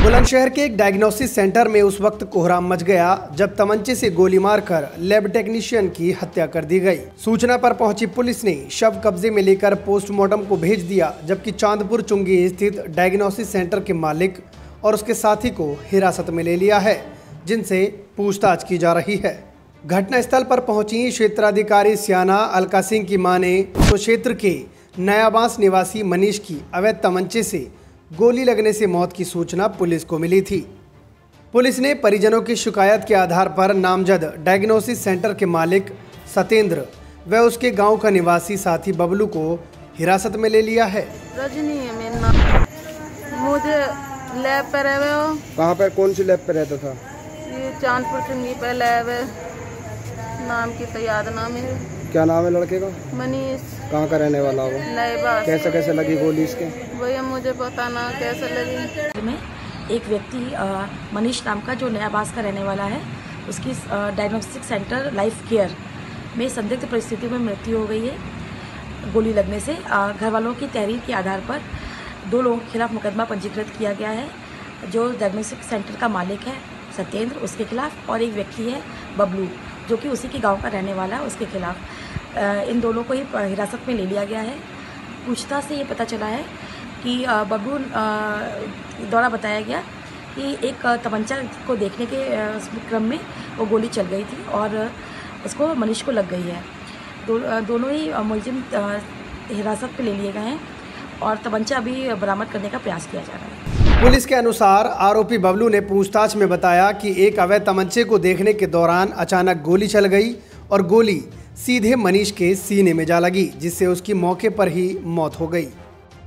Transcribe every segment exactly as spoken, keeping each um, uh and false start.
बुलंदशहर के एक diagnosis centre में उस वक्त कोहराम मच गया जब तमंचे से गोली मारकर लैब टेक्नीशियन की हत्या कर दी गई। सूचना पर पहुंची पुलिस ने शव कब्जे में लेकर पोस्टमार्टम को भेज दिया, जबकि चांदपुर चुंगी स्थित डायग्नोसिस सेंटर के मालिक और उसके साथी को हिरासत में ले लिया है, जिनसे पूछताछ की जा रही है। घटनास्थल पर पहुंची क्षेत्राधिकारी सियाना अलका सिंह की माने तो क्षेत्र के नयाबांस निवासी मनीष की अवैध तमंचे से गोली लगने से मौत की सूचना पुलिस को मिली थी। पुलिस ने परिजनों की शिकायत के आधार पर नामजद डायग्नोसिस सेंटर के मालिक सत्येंद्र व उसके गांव का निवासी साथी बबलू को हिरासत में ले लिया है। रजनी है मेरा नाम। मुझे लैब पर रहे हो। कहाँ पर, कौन सी लैब पर रहता था? ये चांदपुर चुंगी पर लैब है, नाम की तो याद ना मेरे। क्या नाम है लड़के का? मनीष। कहाँ का रहने वाला वो? नयाबांस। कैसे कैसे लगी गोली इसके? भैया मुझे पता ना कैसे लगी। में एक व्यक्ति मनीष नाम का जो नयाबांस का रहने वाला है, उसकी डायग्नोस्टिक सेंटर लाइफ केयर में संदिग्ध परिस्थिति में मृत्यु हो गई है गोली लगने से। घर वालों की तहरीर के आधार पर दो लोगों के खिलाफ मुकदमा पंजीकृत किया गया है। जो डायग्नोस्टिक सेंटर का मालिक है सत्येंद्र, उसके खिलाफ, और एक व्यक्ति है बबलू जो कि उसी के गांव का रहने वाला है, उसके खिलाफ इन दोनों को ही हिरासत में ले लिया गया है। पूछताछ से ये पता चला है कि बबलू द्वारा बताया गया कि एक तमंचा को देखने के क्रम में वो गोली चल गई थी और उसको मनीष को लग गई है। दो, दोनों ही मुलजिम हिरासत में ले लिए गए हैं और तमंचा अभी बरामद करने का प्रयास किया जा रहा है। पुलिस के अनुसार आरोपी बबलू ने पूछताछ में बताया कि एक अवैध तमंचे को देखने के दौरान अचानक गोली चल गई और गोली सीधे मनीष के सीने में जा लगी, जिससे उसकी मौके पर ही मौत हो गई।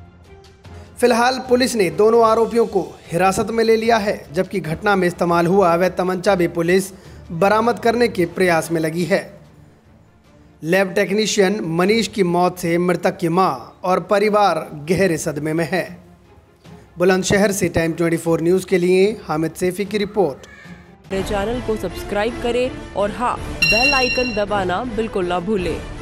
फिलहाल पुलिस ने दोनों आरोपियों को हिरासत में ले लिया है, जबकि घटना में इस्तेमाल हुआ अवैध तमंचा भी पुलिस बरामद करने के प्रयास में लगी है। लैब टेक्नीशियन मनीष की मौत से मृतक की मां और परिवार गहरे सदमे में है। बुलंदशहर से टाइम चौबीस न्यूज़ के लिए हामिद सैफी की रिपोर्ट। मेरे चैनल को सब्सक्राइब करें और हाँ, बेल आइकन दबाना बिल्कुल ना भूलें।